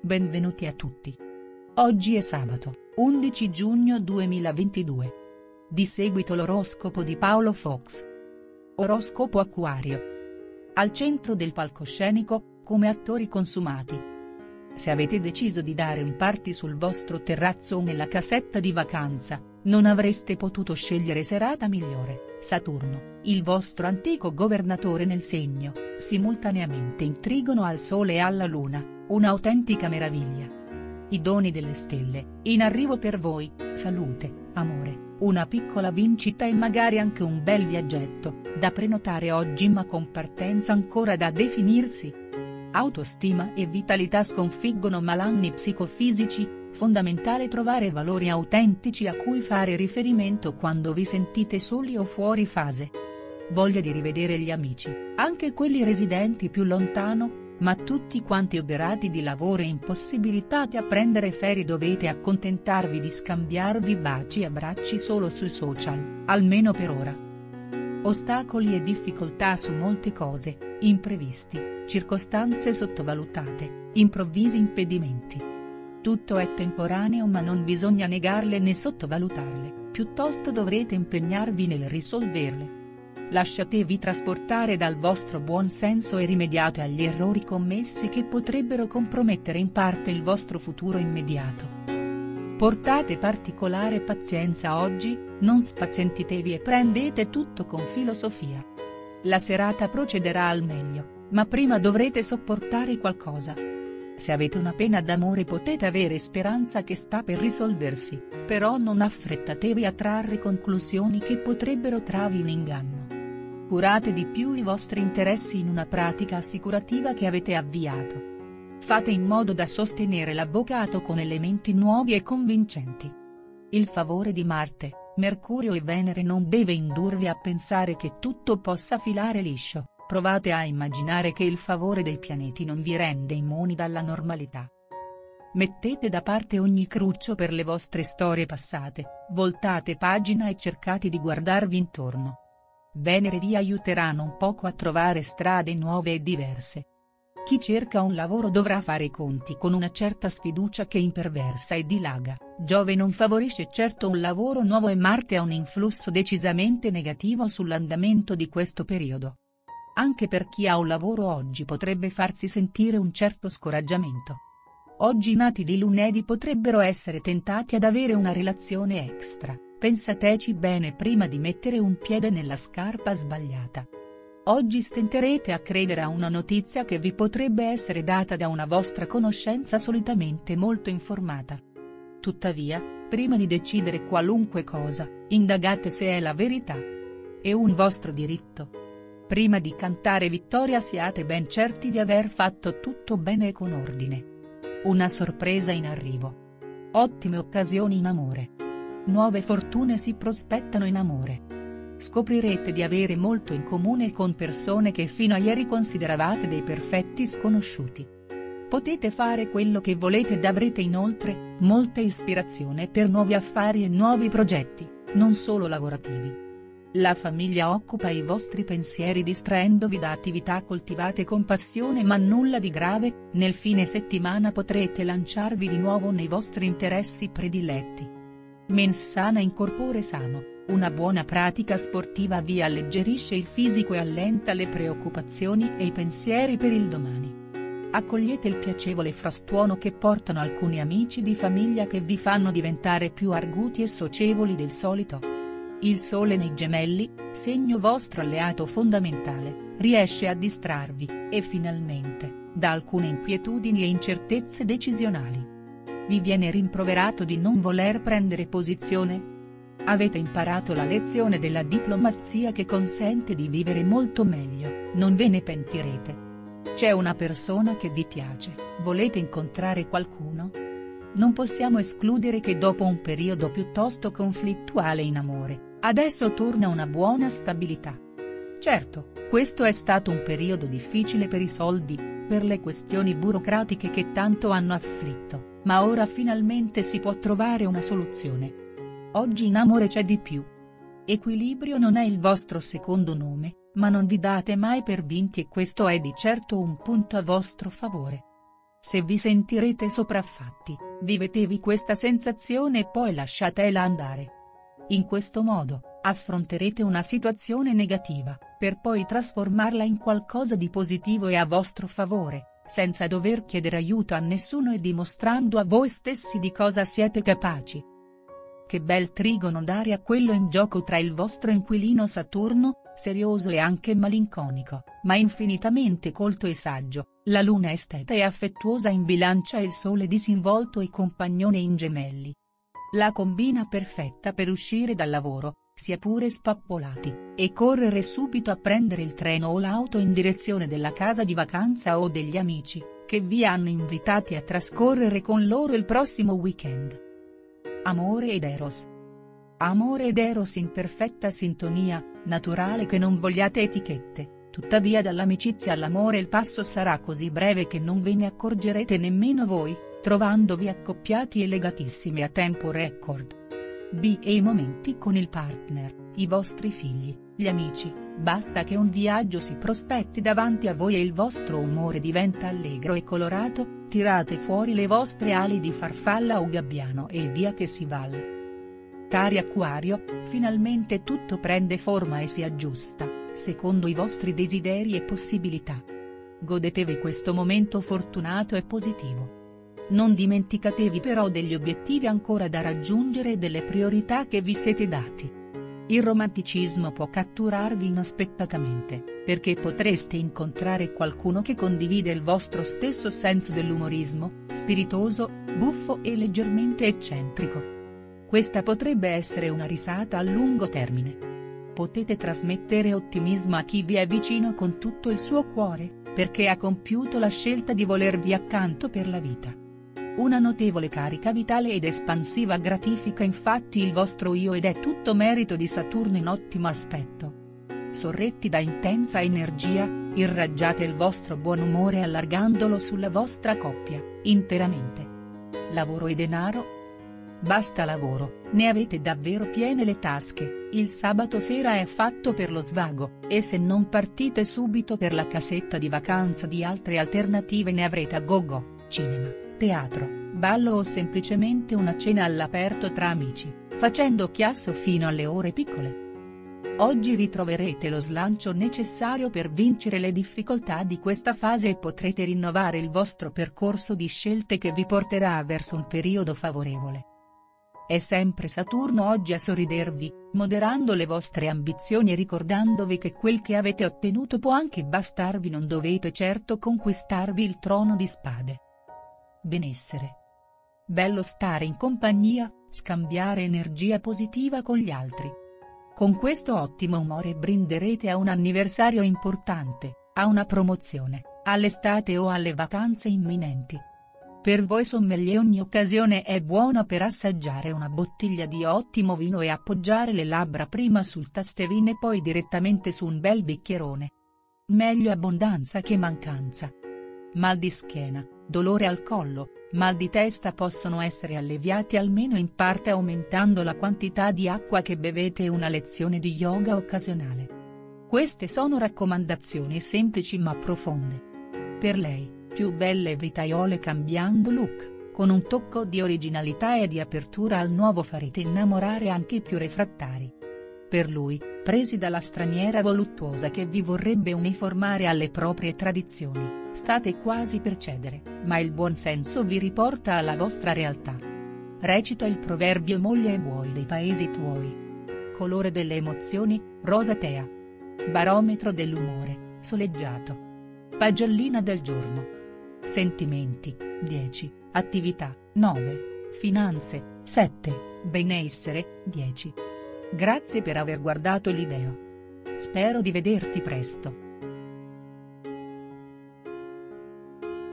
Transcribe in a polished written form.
Benvenuti a tutti. Oggi è sabato, 11 giugno 2022. Di seguito l'oroscopo di Paolo Fox. Oroscopo Acquario. Al centro del palcoscenico, come attori consumati. Se avete deciso di dare un party sul vostro terrazzo o nella casetta di vacanza, non avreste potuto scegliere serata migliore. Saturno, il vostro antico governatore nel segno, simultaneamente intrigano al Sole e alla Luna, un'autentica meraviglia. I doni delle stelle, in arrivo per voi, salute, amore, una piccola vincita e magari anche un bel viaggetto, da prenotare oggi ma con partenza ancora da definirsi. Autostima e vitalità sconfiggono malanni psicofisici, fondamentale trovare valori autentici a cui fare riferimento quando vi sentite soli o fuori fase. Voglia di rivedere gli amici, anche quelli residenti più lontano, ma tutti quanti oberati di lavoro e impossibilitati a prendere ferie dovete accontentarvi di scambiarvi baci e abbracci solo sui social, almeno per ora. Ostacoli e difficoltà su molte cose, imprevisti, circostanze sottovalutate, improvvisi impedimenti. Tutto è temporaneo ma non bisogna negarle né sottovalutarle, piuttosto dovrete impegnarvi nel risolverle. Lasciatevi trasportare dal vostro buon senso e rimediate agli errori commessi che potrebbero compromettere in parte il vostro futuro immediato. Portate particolare pazienza oggi, non spazientitevi e prendete tutto con filosofia. La serata procederà al meglio, ma prima dovrete sopportare qualcosa. Se avete una pena d'amore potete avere speranza che sta per risolversi, però non affrettatevi a trarre conclusioni che potrebbero trarvi in inganno. Curate di più i vostri interessi in una pratica assicurativa che avete avviato. Fate in modo da sostenere l'avvocato con elementi nuovi e convincenti. Il favore di Marte, Mercurio e Venere non deve indurvi a pensare che tutto possa filare liscio, provate a immaginare che il favore dei pianeti non vi rende immuni dalla normalità. Mettete da parte ogni cruccio per le vostre storie passate, voltate pagina e cercate di guardarvi intorno. Venere vi aiuteranno un poco a trovare strade nuove e diverse. Chi cerca un lavoro dovrà fare i conti con una certa sfiducia che imperversa e dilaga, Giove non favorisce certo un lavoro nuovo e Marte ha un influsso decisamente negativo sull'andamento di questo periodo. Anche per chi ha un lavoro oggi potrebbe farsi sentire un certo scoraggiamento. Oggi i nati di lunedì potrebbero essere tentati ad avere una relazione extra. Pensateci bene prima di mettere un piede nella scarpa sbagliata. Oggi stenterete a credere a una notizia che vi potrebbe essere data da una vostra conoscenza solitamente molto informata. Tuttavia, prima di decidere qualunque cosa, indagate se è la verità. È un vostro diritto. Prima di cantare vittoria siate ben certi di aver fatto tutto bene e con ordine. Una sorpresa in arrivo. Ottime occasioni in amore. Nuove fortune si prospettano in amore. Scoprirete di avere molto in comune con persone che fino a ieri consideravate dei perfetti sconosciuti. Potete fare quello che volete ed avrete inoltre molta ispirazione per nuovi affari e nuovi progetti, non solo lavorativi. La famiglia occupa i vostri pensieri distraendovi da attività coltivate con passione ma nulla di grave, nel fine settimana potrete lanciarvi di nuovo nei vostri interessi prediletti. Mens sana in corpore sano, una buona pratica sportiva vi alleggerisce il fisico e allenta le preoccupazioni e i pensieri per il domani. Accogliete il piacevole frastuono che portano alcuni amici di famiglia che vi fanno diventare più arguti e socievoli del solito. Il Sole nei Gemelli, segno vostro alleato fondamentale, riesce a distrarvi, e finalmente, da alcune inquietudini e incertezze decisionali. Vi viene rimproverato di non voler prendere posizione? Avete imparato la lezione della diplomazia che consente di vivere molto meglio, non ve ne pentirete. C'è una persona che vi piace, volete incontrare qualcuno? Non possiamo escludere che dopo un periodo piuttosto conflittuale in amore, adesso torna una buona stabilità. Certo, questo è stato un periodo difficile per i soldi, per le questioni burocratiche che tanto hanno afflitto. Ma ora finalmente si può trovare una soluzione. Oggi in amore c'è di più. Equilibrio non è il vostro secondo nome, ma non vi date mai per vinti e questo è di certo un punto a vostro favore. Se vi sentirete sopraffatti, vivetevi questa sensazione e poi lasciatela andare. In questo modo, affronterete una situazione negativa, per poi trasformarla in qualcosa di positivo e a vostro favore, senza dover chiedere aiuto a nessuno e dimostrando a voi stessi di cosa siete capaci. Che bel trigono d'aria quello in gioco tra il vostro inquilino Saturno, serioso e anche malinconico, ma infinitamente colto e saggio, la Luna esteta e affettuosa in Bilancia e il Sole disinvolto e compagnone in Gemelli. La combina perfetta per uscire dal lavoro, sia pure spappolati, e correre subito a prendere il treno o l'auto in direzione della casa di vacanza o degli amici, che vi hanno invitati a trascorrere con loro il prossimo weekend. Amore ed Eros. Amore ed Eros in perfetta sintonia, naturale che non vogliate etichette, tuttavia dall'amicizia all'amore il passo sarà così breve che non ve ne accorgerete nemmeno voi, trovandovi accoppiati e legatissimi a tempo record. E i momenti con il partner, i vostri figli, gli amici, basta che un viaggio si prospetti davanti a voi e il vostro umore diventa allegro e colorato, tirate fuori le vostre ali di farfalla o gabbiano e via che si va. Cari Acquario, finalmente tutto prende forma e si aggiusta, secondo i vostri desideri e possibilità. Godetevi questo momento fortunato e positivo. Non dimenticatevi però degli obiettivi ancora da raggiungere e delle priorità che vi siete dati. Il romanticismo può catturarvi inaspettatamente, perché potreste incontrare qualcuno che condivide il vostro stesso senso dell'umorismo, spiritoso, buffo e leggermente eccentrico. Questa potrebbe essere una risata a lungo termine. Potete trasmettere ottimismo a chi vi è vicino con tutto il suo cuore, perché ha compiuto la scelta di volervi accanto per la vita. Una notevole carica vitale ed espansiva gratifica infatti il vostro io ed è tutto merito di Saturno in ottimo aspetto. Sorretti da intensa energia, irraggiate il vostro buon umore allargandolo sulla vostra coppia, interamente. Lavoro e denaro? Basta lavoro, ne avete davvero piene le tasche, il sabato sera è fatto per lo svago, e se non partite subito per la casetta di vacanza di altre alternative ne avrete a gogo, cinema, teatro, ballo o semplicemente una cena all'aperto tra amici, facendo chiasso fino alle ore piccole. Oggi ritroverete lo slancio necessario per vincere le difficoltà di questa fase e potrete rinnovare il vostro percorso di scelte che vi porterà verso un periodo favorevole. È sempre Saturno oggi a sorridervi, moderando le vostre ambizioni e ricordandovi che quel che avete ottenuto può anche bastarvi, non dovete certo conquistarvi il trono di spade. Benessere. Bello stare in compagnia, scambiare energia positiva con gli altri. Con questo ottimo umore brinderete a un anniversario importante, a una promozione, all'estate o alle vacanze imminenti. Per voi sommelier ogni occasione è buona per assaggiare una bottiglia di ottimo vino e appoggiare le labbra prima sul tastevino e poi direttamente su un bel bicchierone. Meglio abbondanza che mancanza. Mal di schiena, dolore al collo, mal di testa possono essere alleviati almeno in parte aumentando la quantità di acqua che bevete e una lezione di yoga occasionale. Queste sono raccomandazioni semplici ma profonde. Per lei, più belle vitaiole cambiando look, con un tocco di originalità e di apertura al nuovo farete innamorare anche i più refrattari. Per lui, presi dalla straniera voluttuosa che vi vorrebbe uniformare alle proprie tradizioni, state quasi per cedere, ma il buon senso vi riporta alla vostra realtà. Recita il proverbio moglie e buoi dei paesi tuoi. Colore delle emozioni, rosatea. Barometro dell'umore, soleggiato. Pagellina del giorno. Sentimenti, 10, attività, 9, finanze, 7, benessere, 10. Grazie per aver guardato il video. Spero di vederti presto.